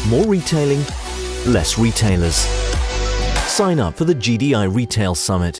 More retailing, less retailers. Sign up for the GDI Retail Summit.